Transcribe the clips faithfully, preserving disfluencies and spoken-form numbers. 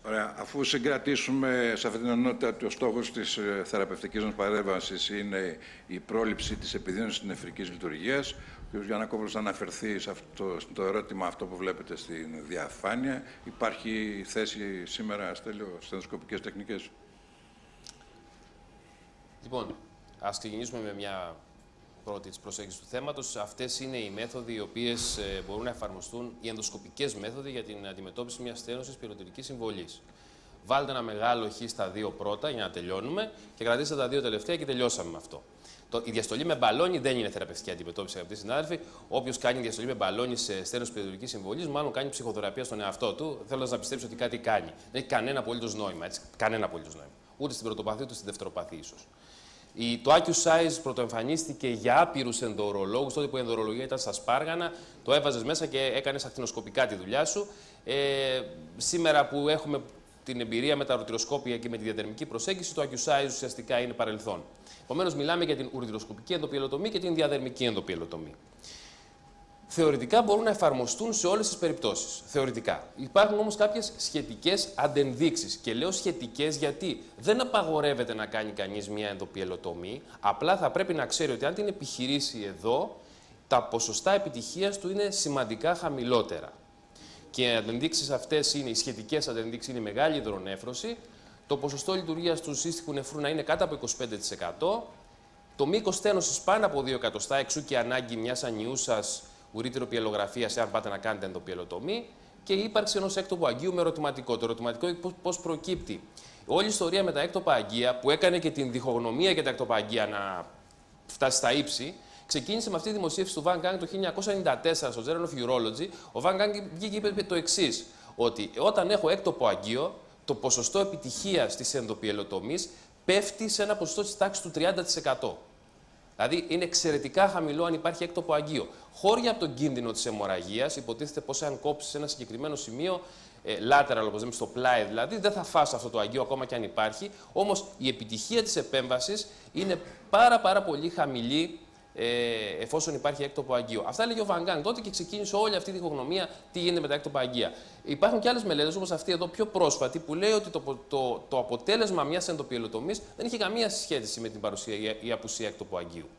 Ωραία. Αφού συγκρατήσουμε σε αυτή την ενότητα ότι ο στόχος της θεραπευτικής μας παρέμβασης είναι η πρόληψη της επιδείνωσης της νεφρικής λειτουργίας, ο κ. Γιαννακόπουλος θα αναφερθεί σε αυτό, στο ερώτημα αυτό που βλέπετε στην διαφάνεια. Υπάρχει θέση σήμερα, Στέλιο, στενδοσκοπικές τεχνικές? Λοιπόν, ας ξεκινήσουμε με μια πρώτη της προσέγγισης του θέματος. Αυτές είναι οι μέθοδοι οι οποίες ε, μπορούν να εφαρμοστούν, οι ενδοσκοπικές μέθοδοι για την αντιμετώπιση μιας στένωσης πυρωτηρικής συμβολής. Βάλτε ένα μεγάλο χ στα δύο πρώτα για να τελειώνουμε και κρατήστε τα δύο τελευταία και τελειώσαμε με αυτό. Το, η διαστολή με μπαλόνι δεν είναι θεραπευτική αντιμετώπιση, αγαπητοί συνάδελφοι. Όποιος κάνει διαστολή με μπαλόνι σε στένωση πυρωτηρικής συμβολής, μάλλον κάνει ψυχοθεραπεία στον εαυτό του, θέλοντας να πιστέψει ότι κάτι κάνει. Δεν έχει κανένα απολύτως νόημα. Έτσι, κανένα απολύτως νόημα. Ούτε στην πρωτοπαθή, ούτε στην δευτεροπαθή ίσως. Η, το AccuSize πρωτοεμφανίστηκε για άπειρους ενδοουρολόγους, τότε που η ενδοουρολογία ήταν στα σπάργανα, το έβαζες μέσα και έκανες ακτινοσκοπικά τη δουλειά σου. Ε, σήμερα που έχουμε την εμπειρία με τα ρουτυροσκόπια και με τη διαδερμική προσέγγιση, το AccuSize ουσιαστικά είναι παρελθόν. Επομένως, μιλάμε για την ουρτυροσκοπική ενδοπιελοτομή και την διαδερμική ενδοπιελοτομή. Θεωρητικά μπορούν να εφαρμοστούν σε όλες τις περιπτώσεις. Θεωρητικά. Υπάρχουν όμως κάποιες σχετικές αντενδείξεις. Και λέω σχετικές γιατί δεν απαγορεύεται να κάνει κανείς μια ενδοπιελοτομή. Απλά θα πρέπει να ξέρει ότι αν την επιχειρήσει εδώ, τα ποσοστά επιτυχίας του είναι σημαντικά χαμηλότερα. Και οι αντενδείξεις αυτές είναι, οι σχετικές αντενδείξεις είναι η μεγάλη υδρονέφρωση, το ποσοστό λειτουργίας του σύστικου νεφρού να είναι κάτω από είκοσι πέντε τοις εκατό, το μήκος στένωσης πάνω από δύο εκατοστά, εξού και ανάγκη μιας ανιούσας ουρήτηρο-πιελογραφίας, εάν πάτε να κάνετε ενδοπιελοτομή, και η ύπαρξη ενός έκτοπου αγγείου με ερωτηματικό. Το ερωτηματικό πώς προκύπτει. Όλη η ιστορία με τα έκτοπα αγγεία, που έκανε και την διχογνωμία για τα έκτοπα αγγεία να φτάσει στα ύψη, ξεκίνησε με αυτή τη δημοσίευση του Van Gang το χίλια εννιακόσια ενενήντα τέσσερα στο Journal of Urology. Ο Van Gang βγήκε και είπε το εξής, ότι όταν έχω έκτοπο αγγείο, το ποσοστό επιτυχίας της ενδοπιελοτομής πέφτει σε ένα ποσοστό της τάξης του τριάντα τοις εκατό. Δηλαδή είναι εξαιρετικά χαμηλό αν υπάρχει έκτοπο αγγείο. Χώρια από τον κίνδυνο της αιμορραγίας, υποτίθεται πως αν κόψεις ένα συγκεκριμένο σημείο, ε, lateral, όπως λέμε, στο πλάι δηλαδή, δεν θα φας αυτό το αγγείο ακόμα και αν υπάρχει. Όμως η επιτυχία της επέμβασης είναι πάρα, πάρα πολύ χαμηλή ε, εφόσον υπάρχει έκτοπο αγγείο. Αυτά έλεγε ο Van Gang τότε και ξεκίνησε όλη αυτή τη διχογνωμία τι γίνεται με τα έκτοπα αγγεία. Υπάρχουν και άλλες μελέτες, όπως αυτή εδώ πιο πρόσφατη, που λέει ότι το, το, το αποτέλεσμα μιας ενδοπιελοτομής δεν είχε καμία σχέση με την παρουσία ή απουσία έκτοπου αγγείου.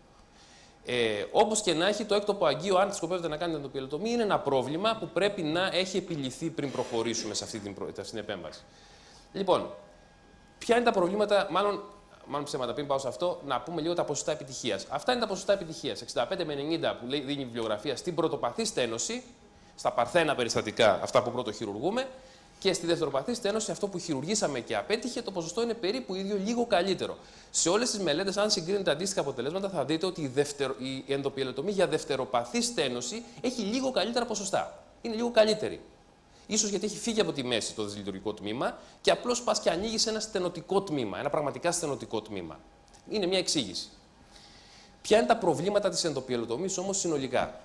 Ε, όπως και να έχει, το έκτοπο αγγείο, αν σκοπεύετε να κάνετε ενδοπιελοτομή, είναι ένα πρόβλημα που πρέπει να έχει επιληθεί πριν προχωρήσουμε σε αυτή την, προ... αυτή την επέμβαση. Λοιπόν, ποια είναι τα προβλήματα, μάλλον. Μάλλον ψέματα, πριν πάω σε αυτό, να πούμε λίγο τα ποσοστά επιτυχίας. Αυτά είναι τα ποσοστά επιτυχίας. εξήντα πέντε με ενενήντα που λέει, δίνει η βιβλιογραφία στην πρωτοπαθή στένωση, στα παρθένα περιστατικά, αυτά που πρώτο χειρουργούμε, και στη δευτεροπαθή στένωση, αυτό που χειρουργήσαμε και απέτυχε, το ποσοστό είναι περίπου ίδιο, λίγο καλύτερο. Σε όλες τις μελέτες, αν συγκρίνετε αντίστοιχα αποτελέσματα, θα δείτε ότι η, δευτερο... η ενδοπιελοτομή για δευτεροπαθή στένωση έχει λίγο καλύτερα ποσοστά. Είναι λίγο καλύτερη. Ίσως γιατί έχει φύγει από τη μέση το δυσλειτουργικό τμήμα και απλώς πας και ανοίγεις ένα στενοτικό τμήμα, ένα πραγματικά στενοτικό τμήμα. Είναι μια εξήγηση. Ποια είναι τα προβλήματα της ενδοπιελοτομής όμως συνολικά?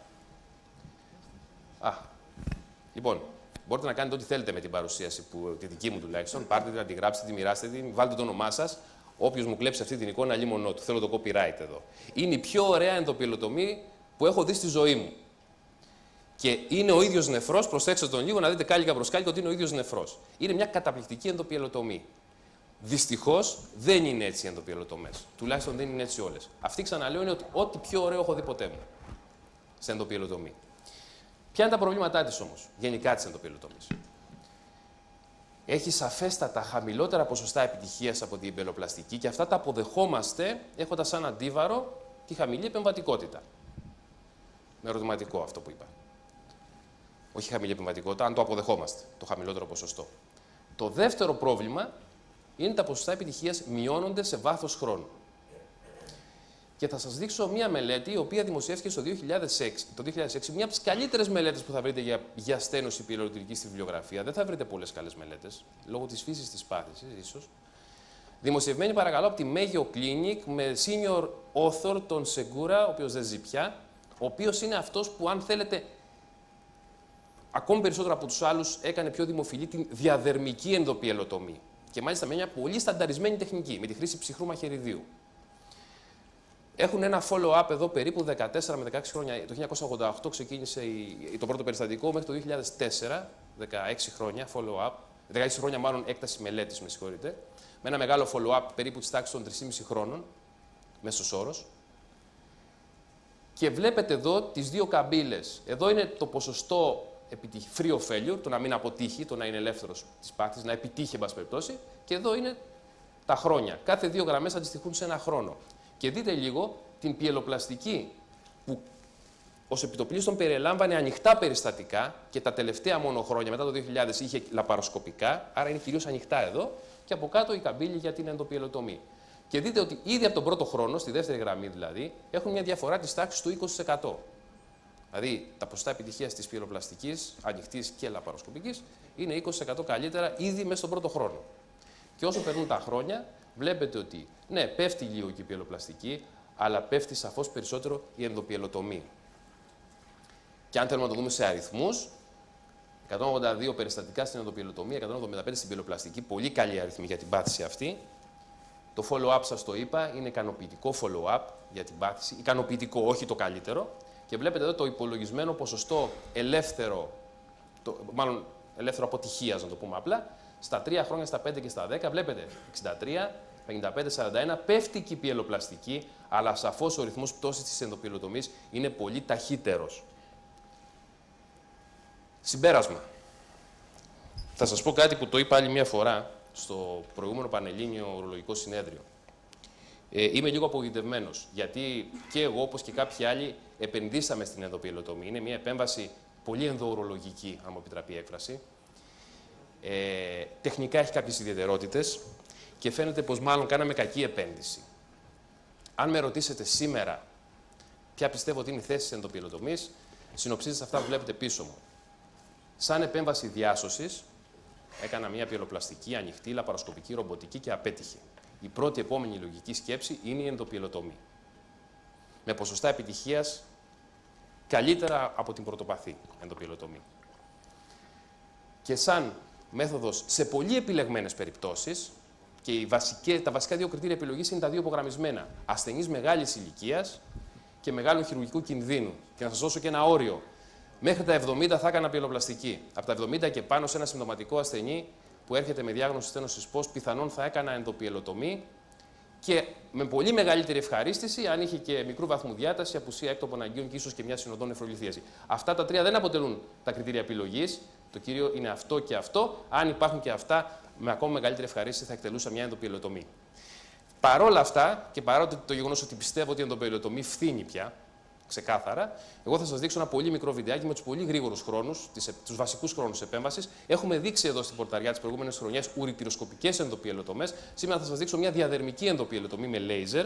Α, λοιπόν, μπορείτε να κάνετε ό,τι θέλετε με την παρουσίαση, που, τη δική μου τουλάχιστον. Πάρτε την, να τη γράψετε, τη μοιράστε την, βάλτε το όνομά σας. Όποιος μου κλέψει αυτή την εικόνα, λίμωνό του. Θέλω το copyright εδώ. Είναι η πιο ωραία ενδοπιελοτομή που έχω δει στη ζωή μου. Και είναι ο ίδιος νεφρός, προσέξτε τον λίγο να δείτε κάλικα προς κάλικα ότι είναι ο ίδιος νεφρός. Είναι μια καταπληκτική ενδοπιελοτομή. Δυστυχώς δεν είναι έτσι οι ενδοπιελοτομές. Τουλάχιστον δεν είναι έτσι όλες. Αυτή, ξαναλέω, είναι ότι ό,τι πιο ωραίο έχω δει ποτέ μου σε ενδοπιελοτομή. Ποια είναι τα προβλήματά της όμως, γενικά της ενδοπιελοτομής? Έχει σαφέστατα χαμηλότερα ποσοστά επιτυχίας από την εμπελοπλαστική και αυτά τα αποδεχόμαστε έχοντας σαν αντίβαρο τη χαμηλή επεμβατικότητα. Με ερωτηματικό αυτό που είπα. Όχι χαμηλή επεμβατικότητα, αν το αποδεχόμαστε, το χαμηλότερο ποσοστό. Το δεύτερο πρόβλημα είναι τα ποσοστά επιτυχίας μειώνονται σε βάθος χρόνου. Και θα σας δείξω μία μελέτη, η οποία δημοσιεύτηκε στο δύο χιλιάδες έξι, το δύο χιλιάδες έξι, μία από τις καλύτερες μελέτες που θα βρείτε για, για στένωση πυρωτηρική στη βιβλιογραφία. Δεν θα βρείτε πολλές καλές μελέτες, λόγω της φύσης της πάθησης, ίσως. Δημοσιευμένη, παρακαλώ, από τη Mayo Clinic, με senior author τον Σεγκούρα, ο οποίος δεν ζει πια, ο οποίος είναι αυτός που, αν θέλετε, ακόμη περισσότερο από τους άλλους, έκανε πιο δημοφιλή την διαδερμική ενδοπιελοτομή. Και μάλιστα με μια πολύ στανταρισμένη τεχνική, με τη χρήση ψυχρού μαχαιριδίου. Έχουν ένα follow-up εδώ περίπου δεκατέσσερα με δεκαέξι χρόνια. Το χίλια εννιακόσια ογδόντα οκτώ ξεκίνησε η, το πρώτο περιστατικό, μέχρι το δύο χιλιάδες τέσσερα, δεκαέξι χρόνια follow-up. δεκαέξι χρόνια μάλλον έκταση μελέτης, με συγχωρείτε, με ένα μεγάλο follow-up περίπου της τάξης των τρεισήμισι χρόνων, μέσος όρος. Και βλέπετε εδώ τις δύο καμπύλες. Εδώ είναι το ποσοστό free of failure, το να μην αποτύχει, το να είναι ελεύθερος της πάθης, να επιτύχει, εν πάση περιπτώσει. Και εδώ είναι τα χρόνια. Κάθε δύο γραμμές αντιστοιχούν σε ένα χρόνο. Και δείτε λίγο την πιελοπλαστική που ως επιτοπλίστων περιλάμβανε ανοιχτά περιστατικά και τα τελευταία μόνο χρόνια, μετά το δύο χιλιάδες, είχε λαπαροσκοπικά, άρα είναι κυρίως ανοιχτά εδώ, και από κάτω η καμπύλη για την ενδοπιελοτομή. Και δείτε ότι ήδη από τον πρώτο χρόνο, στη δεύτερη γραμμή δηλαδή, έχουν μια διαφορά της τάξης του είκοσι τοις εκατό. Δηλαδή, τα ποσοστά επιτυχίας της πιελοπλαστικής, ανοιχτής και λαπαροσκοπικής, είναι είκοσι τοις εκατό καλύτερα ήδη μέσα στον πρώτο χρόνο. Και όσο περνούν τα χρόνια, βλέπετε ότι ναι, πέφτει λίγο και η πιελοπλαστική, αλλά πέφτει σαφώς περισσότερο η ενδοπιελοτομή. Και αν θέλουμε να το δούμε σε αριθμούς, εκατόν ογδόντα δύο περιστατικά στην ενδοπιελοτομή, εκατόν εβδομήντα πέντε στην πιελοπλαστική, πολύ καλή αριθμή για την πάθηση αυτή. Το follow-up, σας το είπα, είναι ικανοποιητικό follow-up για την πάθηση, ικανοποιητικό, όχι το καλύτερο. Και βλέπετε εδώ το υπολογισμένο ποσοστό ελεύθερο, το, μάλλον ελεύθερο αποτυχίας, να το πούμε απλά, στα τρία χρόνια, στα πέντε και στα δέκα, βλέπετε εξήντα τρία, πενήντα πέντε, σαράντα ένα, πέφτει και η πιελοπλαστική, αλλά σαφώς ο ρυθμός πτώσης της ενδοπιελοτομής είναι πολύ ταχύτερος. Συμπέρασμα. Θα σας πω κάτι που το είπα άλλη μια φορά στο προηγούμενο πανελλήνιο ουρολογικό συνέδριο. Ε, είμαι λίγο απογοητευμένος, γιατί και εγώ, όπως και κάποιοι άλλοι, επενδύσαμε στην ενδοπιελοτομή. Είναι μια επέμβαση πολύ ενδοουρολογική, αν μου επιτραπεί η έκφραση. Ε, τεχνικά έχει κάποιες ιδιαιτερότητες και φαίνεται πως μάλλον κάναμε κακή επένδυση. Αν με ρωτήσετε σήμερα ποια πιστεύω ότι είναι η θέση της ενδοπιελοτομής, συνοψίζεται αυτά που βλέπετε πίσω μου. Σαν επέμβαση διάσωσης, έκανα μια πιελοπλαστική, ανοιχτή, λαπαροσκοπική, ρομποτική και απέτυχε. Η πρώτη επόμενη λογική σκέψη είναι η ενδοπιελοτομή. Με ποσοστά επιτυχίας καλύτερα από την πρωτοπαθή ενδοπιελοτομή. Και σαν μέθοδος σε πολύ επιλεγμένες περιπτώσεις, και οι βασικές, τα βασικά δύο κριτήρια επιλογής είναι τα δύο υπογραμμισμένα. Ασθενής μεγάλης ηλικίας και μεγάλου χειρουργικού κινδύνου. Και να σας δώσω και ένα όριο. Μέχρι τα εβδομήντα θα έκανα πιελοπλαστική. Από τα εβδομήντα και πάνω, σε ένα συμπτωματικό ασθενή που έρχεται με διάγνωση στένωσης πώς, πιθανόν θα έκανα ενδοπιελοτομή και με πολύ μεγαλύτερη ευχαρίστηση αν είχε και μικρού βαθμού διάταση, απουσία έκτοπων αγκίων και ίσως και μια συνοδόν νεφρολιθίαση. Αυτά τα τρία δεν αποτελούν τα κριτήρια επιλογής. Το κύριο είναι αυτό και αυτό. Αν υπάρχουν και αυτά, με ακόμα μεγαλύτερη ευχαρίστηση θα εκτελούσα μια ενδοπιελοτομή. Παρόλα αυτά, και παρότι το γεγονός ότι πιστεύω ότι η ενδοπιελοτομή φθήνει πια, ξεκάθαρα, εγώ θα σας δείξω ένα πολύ μικρό βιντεάκι με τους πολύ γρήγορους χρόνους, τους βασικούς χρόνους επέμβασης. Έχουμε δείξει εδώ στην πορταριά τις προηγούμενες χρονιές ουρητηροσκοπικές ενδοπιελοτομές. Σήμερα θα σας δείξω μια διαδερμική ενδοπιελοτομή με λέιζερ.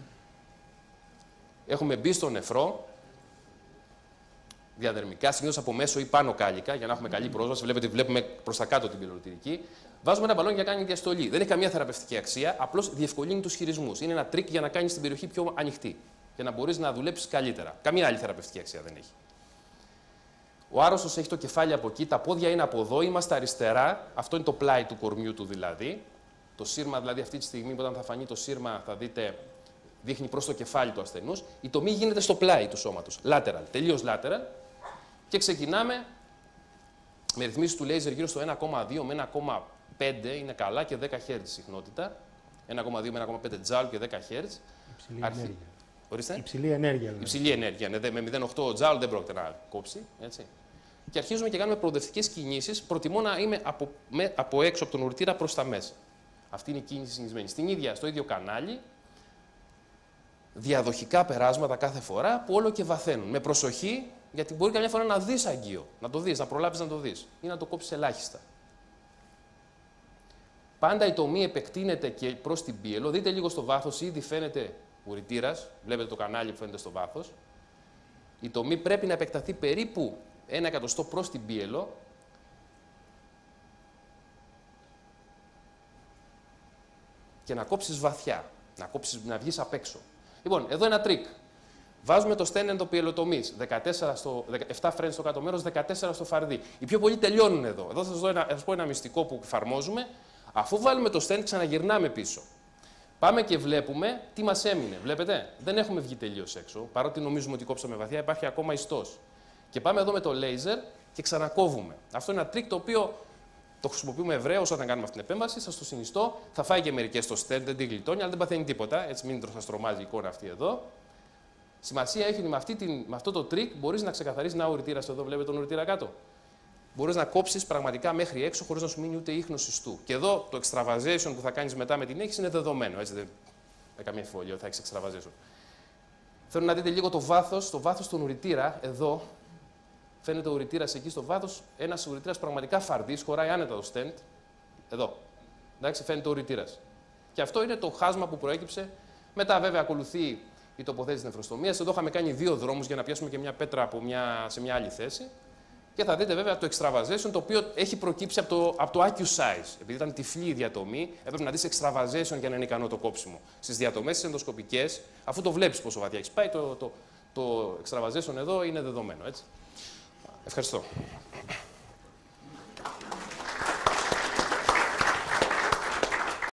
Έχουμε μπει στο νεφρό, διαδερμικά, συνήθως από μέσο ή πάνω κάλικα, για να έχουμε καλή πρόσβαση. Βλέπετε, βλέπουμε προς τα κάτω την πιελωτηρική. Βάζουμε ένα μπαλόνι για να κάνει διαστολή. Δεν έχει καμία θεραπευτική αξία, απλώς διευκολύνει τους χειρισμούς. Είναι ένα τρίκ για να κάνει την περιοχή πιο ανοιχτή. Για να μπορείς να δουλέψεις καλύτερα. Καμία άλλη θεραπευτική αξία δεν έχει. Ο άρρωστος έχει το κεφάλι από εκεί, τα πόδια είναι από εδώ, είμαστε αριστερά. Αυτό είναι το πλάι του κορμιού του δηλαδή. Το σύρμα, δηλαδή, αυτή τη στιγμή, όταν θα φανεί το σύρμα, θα δείτε, δείχνει προς το κεφάλι του ασθενούς. Η τομή γίνεται στο πλάι του σώματος. Lateral, τελείως lateral. Και ξεκινάμε με ρυθμίσεις του λέιζερ γύρω στο ένα κόμμα δύο με ένα κόμμα πέντε, είναι καλά, και δέκα χερτζ συχνότητα. ένα κόμμα δύο με ένα κόμμα πέντε τζάουλ και δέκα χερτζ. Υψηλή Αρχι... ενέργεια. Ορίστε. Υψηλή ενέργεια. Δηλαδή. Υψηλή ενέργεια. Ναι, με μηδέν κόμμα οκτώ τζάουλ δεν πρόκειται να κόψει. Έτσι. Και αρχίζουμε και κάνουμε προοδευτικές κινήσεις. Προτιμώ να είμαι από, με, από έξω από τον ουρτήρα προς τα μέσα. Αυτή είναι η κίνηση συνηθισμένη. Στην ίδια, στο ίδιο κανάλι, διαδοχικά περάσματα κάθε φορά που όλο και βαθαίνουν. Με προσοχή, γιατί μπορεί καμιά φορά να δεις αγκείο. Να το δεις, να προλάβεις να το δεις. Ή να το κόψεις ελάχιστα. Πάντα η τομή επεκτείνεται και προς την πίελο. Δείτε λίγο στο βάθος, ήδη φαίνεται ουρητήρας. Βλέπετε το κανάλι που φαίνεται στο βάθος. Η τομή πρέπει να επεκταθεί περίπου ένα εκατοστό προς την πίελο. Και να κόψεις βαθιά. Να, κόψεις, να βγεις απ' έξω. Λοιπόν, εδώ ένα τρίκ. Βάζουμε το στέν ενδοπιελοτομής, δεκατέσσερα στο, επτά φρένς στο κάτω μέρος, δεκατέσσερα στο φαρδί. Οι πιο πολλοί τελειώνουν εδώ. Εδώ θα σας, δω ένα, θα σας πω ένα μυστικό που εφαρμόζουμε. Αφού βάλουμε το στέν, ξαναγυρνάμε πίσω. Πάμε και βλέπουμε τι μας έμεινε. Βλέπετε, δεν έχουμε βγει τελείως έξω. Παρότι νομίζουμε ότι κόψαμε βαθιά, υπάρχει ακόμα ιστός. Και πάμε εδώ με το λέιζερ και ξανακόβουμε. Αυτό είναι ένα τρίκ το οποίο Το χρησιμοποιούμε ευρέως όταν κάνουμε αυτή την επέμβαση. Σας το συνιστώ. Θα φάει και μερικές στο στέντ, δεν τη γλιτώνει, αλλά δεν παθαίνει τίποτα. Έτσι, μην σας τρομάζει η εικόνα αυτή εδώ. Σημασία έχει ότι με, αυτή την, με αυτό το τρίκ μπορείς να ξεκαθαρίσεις. Να, ο ουρητήρας εδώ, βλέπετε τον ουρητήρα κάτω. Μπορείς να κόψεις πραγματικά μέχρι έξω χωρίς να σου μείνει ούτε ίχνος ιστού. Και εδώ το extravasation που θα κάνεις μετά με την έχεις είναι δεδομένο. Έτσι, δεν με καμία εμφιβολία θα έχεις extravasation. Θέλω να δείτε λίγο το βάθος, το βάθος του ουρητήρα εδώ. Φαίνεται ο ουρητήρας εκεί στο βάθος. Ένας ουρητήρας πραγματικά φαρδής, χωράει άνετα το stent. Εδώ. Εντάξει, φαίνεται ο ουρητήρας. Και αυτό είναι το χάσμα που προέκυψε. Μετά, βέβαια, ακολουθεί η τοποθέτηση της νεφροστομίας. Εδώ είχαμε κάνει δύο δρόμους για να πιάσουμε και μια πέτρα από μια, σε μια άλλη θέση. Και θα δείτε βέβαια το extravasation, το οποίο έχει προκύψει από το, από το AccuSize. Επειδή ήταν τυφλή η διατομή, έπρεπε να δεις extravasation για να είναι ικανό το κόψιμο. Στις διατομές τις ενδοσκοπικές, αφού το βλέπεις πόσο βαθιά έχει πάει, το, το, το extravasation εδώ είναι δεδομένο. Έτσι. Ευχαριστώ.